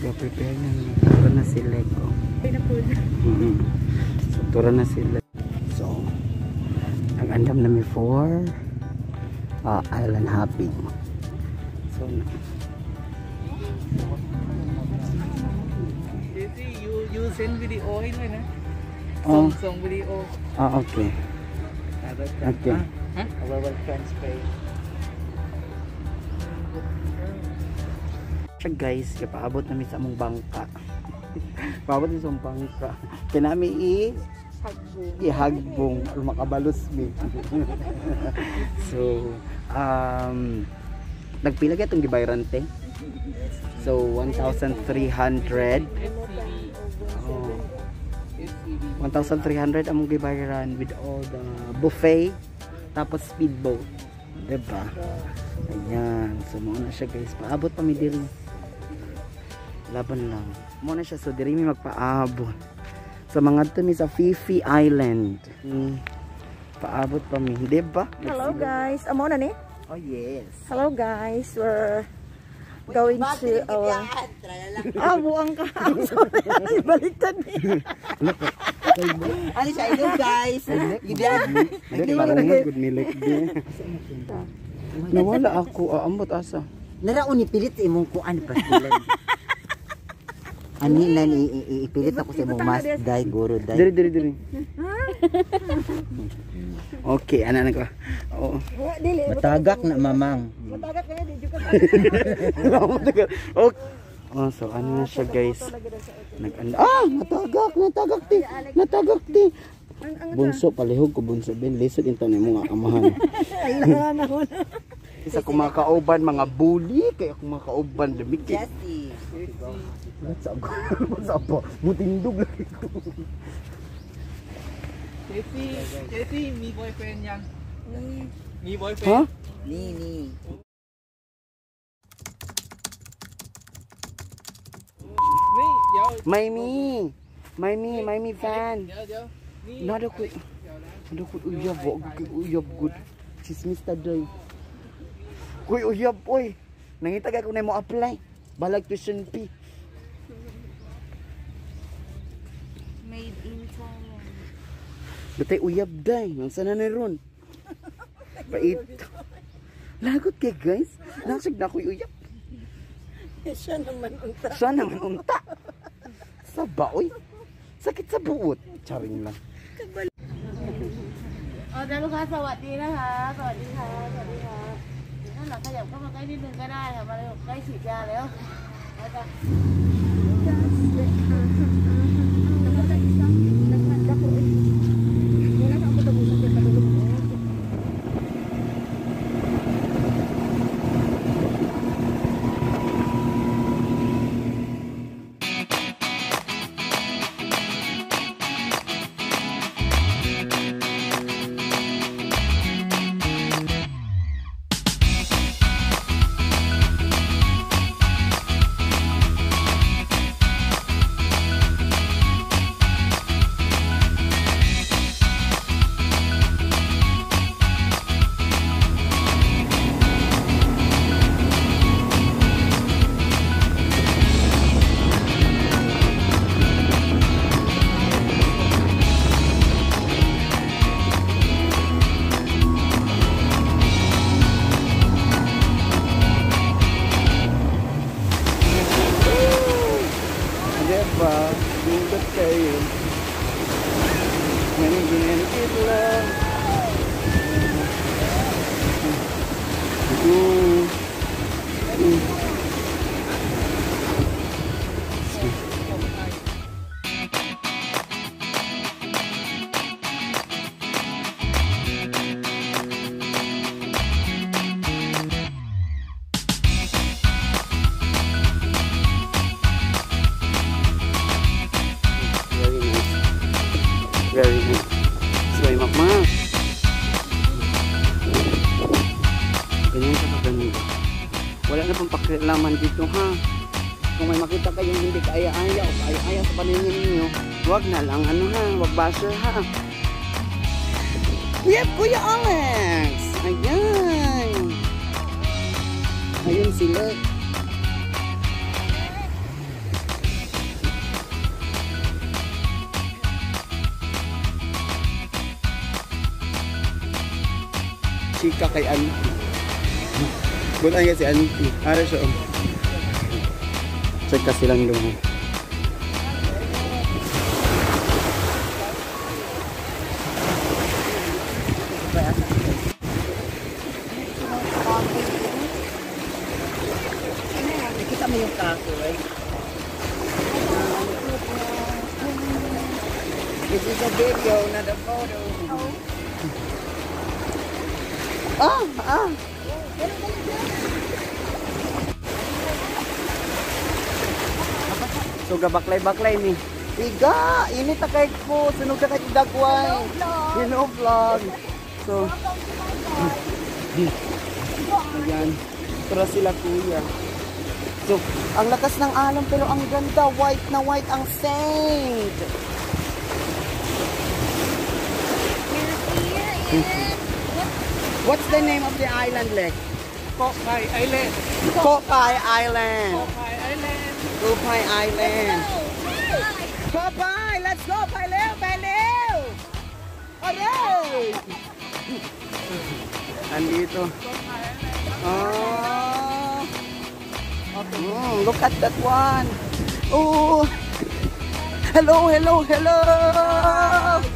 Prepare na. Tura na sila ko. So, tura na sila. So, nag-andam na mi for island hopping. So, you send video in na. Song video. Okay. Okay. I will transfer. So guys, paabot namin sa among bangka. Paabot namin sa among bangka. Kinami ihagbong or makabalos mi. So, nagpila ka itong gibayaran te? So, 1,300. 1,300 among gibayaran with all the buffet tapos speedboat. Diba? Ayan. So, muna siya guys. Paabot pa mi diri. Laban lang. Muna siya. So, diri mi magpaabot. Sa mga ito mi sa Fifi Island. Paabot pa mi. Diba? Hello guys. Amo na ni? Oh yes. Hello guys. We're going to our... buang ka. Sorry. Baliktad niya. Ano siya? Hello guys. Good milik din. Nawala ako. Ambot asa. Naraon ipilit sa imong kuan pastilan. Ani nan ipilit ako sa imong mas dai guro dai. Diri. Okay, ana ko. Oo. Matagak na mamang. Matagak kaya di juga. Okay. Oh, so ano na siya guys. Natagak ti. Bunso palihog ko bunso ben lisod into ni mga amahan. Isa kumakauban mga bully kay ako makauban dumikit. What's up? Mutindog lagi ko. Jesse, me boyfriend yan. Me boyfriend. Ha? Ni. May fan. Nada ko uyab good. Chismis taday. Kuy uyab oy. Nangitag ako na mo apply. Balag tuition fee. Made in Thailand. Batay uyab day. Ang sana na ron. Pait. Lagot kay guys. Nasig na ko'y uyab. Siya naman unta. Saba oy. Sakit sa buot. Charing lang. Dalo ka, สวัสดีนะคะ สวัสดีค่ะนั่นแหละขยับเข้ามาใกล้นิดนึงก็ได้ค่ะมาเร็วใกล้ฉีดยาแล้วแล้วก็ Very good. Sway makma. Ganyan ka pa ganyan. Wala na pang pakialaman dito ha. Kung may makita kayong hindi kaaya-aya o kaaya-aya sa paningin ninyo, huwag na lang ano ha, huwag basher ha. Yep, Kuya Alex! Ayan! Ayun sila. chika kay auntie. Bulan nga si auntie. Ara siya. Check ka silang lumo. Kita mo yung kaso, right? This is a video, not a photo. So gabaklay-baklay ni. Iga, init na kahit po. Sunog ka kahit dagway. Hello vlog. So, ayan. Tara sila kuya. So, ang lakas ng alon pero ang ganda. White na white ang saint. What's the name of the island, Lek? Kokay Island. Kokay Island. Kokay Island. Kokay Island. Kokay, let's go, Paileo, Paileo. Alright. Andito. Oh. Look at that one. Oh. Hello, hello, hello.